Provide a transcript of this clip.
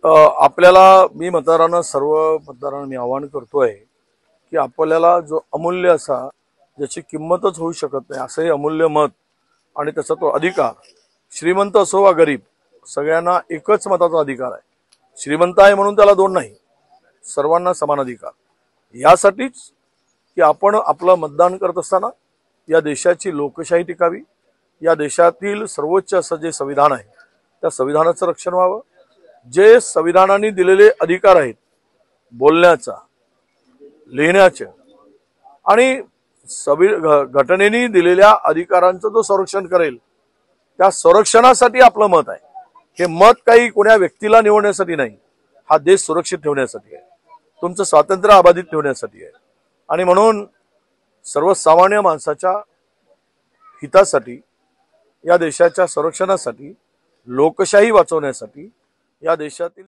आपल्याला मी मतदारांना सर्व मतदारांना मी आवाहन करतोय की आपल्याला जो अमूल्य असा ज्याची किंमतच होऊ शकत नाही असं हे अमूल्य मत आणि त्याचा तो अधिकार, श्रीमंत असो वा गरीब, सगळ्यांना एकच मताचा अधिकार आहे। श्रीमंत आहे म्हणून त्याला दोन नाही, सर्वांना समान अधिकार। यासाठीच की आपण आपलं मतदान करत असताना या देशाची लोकशाही टिकावी, या देशातील सर्वोच्च असं जे संविधान आहे त्या संविधानाचं रक्षण व्हावं। जे संविधानाने दिलेले अधिकार आहेत बोलण्याचा, लिहिण्याचा आणि घटनेने दिलेल्या अधिकारांचं जो संरक्षण करेल त्या संरक्षणासाठी आपलं मत आहे। हे मत काही कोणा व्यक्तीला निवडण्यासाठी नाही, हा देश सुरक्षित ठेवण्यासाठी आहे, तुमचं स्वातंत्र्य अबाधित ठेवण्यासाठी आहे। आणि म्हणून सर्वसामान्य माणसाच्या हितासाठी, या देशाच्या संरक्षणासाठी, लोकशाही वाचवण्यासाठी या देशातील